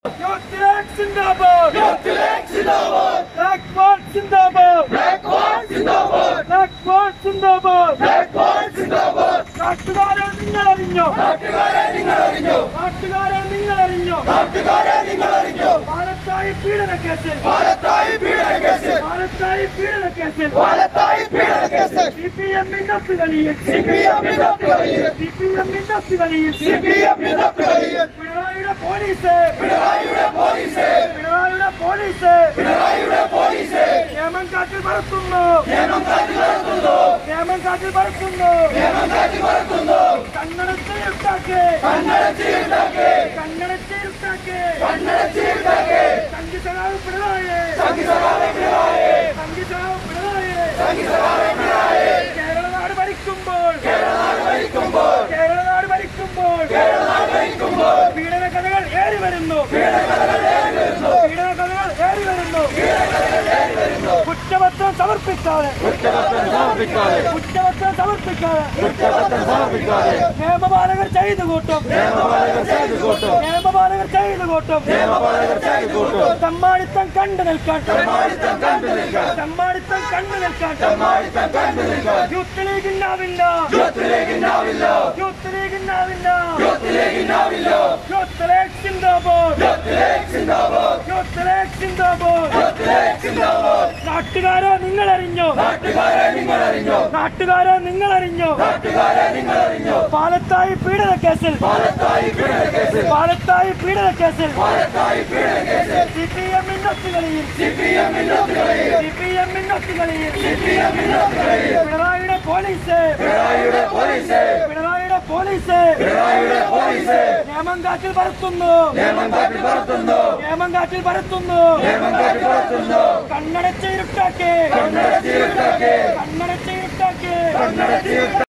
Zindabad! Zindabad! Blackboard Zindabad! Blackboard Zindabad! Blackboard Zindabad! Blackboard Zindabad! നാട്ടുകാരെ നിങ്ങൾ അറിഞ്ഞോ? നാട്ടുകാരെ നിങ്ങൾ അറിഞ്ഞോ? നാട്ടുകാരെ നിങ്ങൾ അറിഞ്ഞോ? നാട്ടുകാരെ നിങ്ങൾ അറിഞ്ഞോ? പാലത്തായി പീഡന കേസിൽ പാലത്തായി പീഡന കേസിൽ പാലത്തായി പീഡന കേസിൽ പാലത്തായി പീഡന കേസിൽ സിപിഎമ്മിന്റെ ഒത്തുകളിയിൽ സിപിഎമ്മിന്റെ ഒത്തുകളിയിൽ സിപിഎമ്മിന്റെ ഒത്തുകളിയിൽ സിപിഎമ്മിന്റെ ഒത്തുകളിയിൽ പിണറായിയുടെ പോലീസ് പിണറായിയുടെ പോലീസ് പിണറായിയുടെ പോലീസ് പിണറായിയുടെ പോലീസ് നിയമം കാറ്റിൽ പറത്തുന്നു നിയമം കാറ്റിൽ പറത്തുന്നു നിയമം കാറ്റിൽ പറത്തുന്നു നിയമം കാറ്റിൽ പറത്തുന്നു കണ്ണടച്ചിരുട്ടാക്കി കണ്ണടച്ചിരുട്ടാക്കി കണ്ണടച്ചിരുട്ടാക്കി കണ്ണടച്ചിരുട്ടാക്കി സംഗീതകാവ് പിണറായി സംഗീതകാവ് പിണറായി സംഗീതകാവ് പിണറായി സംഗീതകാവ് പിണറായി കേരളനാട് ഭരിക്കുമ്പോൾ കേരളനാട് ഭരിക്കുമ്പോൾ കേരളനാട് ഭരിക്കുമ്പോൾ കേരളനാട് ഭരിക്കുമ്പോൾ പീഡന കഥകൾ ഏറി വരുന്നു പീഡന കഥകൾ ഏറി വരുന്നു പീഡന കഥകൾ ഏറി വരുന്നു പീഡന കഥകൾ ഏറി വരുന്നു കുറ്റപത്രം സമർപ്പിക്കാതെ കുറ്റപത്രം സമർപ്പിക്കാതെ കുറ്റപത്രം സമർപ്പിക്കാതെ കുറ്റപത്രം സമർപ്പിക്കാതെ നിയമപാലകർ ചെയ്തു കൂട്ടും നിയമപാലകർ ചെയ്തു കൂട്ടും നിയമപാലകർ ചെയ്തു കൂട്ടും നിയമപാലകർ ചെയ്തു കൂട്ടും തമ്മാടിത്തം കണ്ടു നിൽക്കാൻ തമ്മാടിത്തം കണ്ടു നിൽക്കാൻ തമ്മാടിത്തം കണ്ടു നിൽക്കാൻ തമ്മാടിത്തം കണ്ടു നിൽക്കാൻ യൂത്ത് ലീഗിനാവില്ല യൂത്ത് ലീഗിനാവില്ല യൂത്ത് ലീഗിനാവില്ല യൂത്ത് ലീഗിനാവില്ല യൂത്ത് ലീഗ് സിന്ദാബാദ് യൂത്ത് ലീഗ് സിന്ദാബാദ് യൂത്ത് ലീഗ് സിന്ദാബാദ് യൂത്ത് ലീഗ് സിന്ദാബാദ് നാട്ടുകാരെ നിങ്ങൾ അറിഞ്ഞോ നാട്ടുകാരെ നിങ്ങൾ അറിഞ്ഞോ നാട്ടുകാരെ നിങ്ങൾ അറിഞ്ഞോ നാട്ടുകാരെ നിങ്ങൾ അറിഞ്ഞോ പാലത്തായി പീഡന കേസിൽ പാലത്തായി പീഡന കേസിൽ പാലത്തായി പീഡന കേസിൽ പാലത്തായി പീഡന കേസിൽ സിപിഎമ്മിന്റെ ഒത്തുകളിയിൽ സിപിഎമ്മിന്റെ ഒത്തുകളിയിൽ സിപിഎമ്മിന്റെ ഒത്തുകളിയിൽ സിപിഎമ്മിന്റെ ഒത്തുകളിയിൽ പിണറായിയുടെ പോലീസ് പിണറായിയുടെ പോലീസ് പിണറായിയുടെ പോലീസ് പിണറായിയുടെ പോലീസ് നിയമം കാറ്റിൽ പറത്തുന്നു നിയമം കാറ്റിൽ പറത്തുന്നു നിയമം കാറ്റിൽ പറത്തുന്നു നിയമം കാറ്റിൽ പറത്തുന്നു കണ്ണടച്ചിരുട്ടാക്കി കണ്ണടച്ചിരുട്ടാക്കി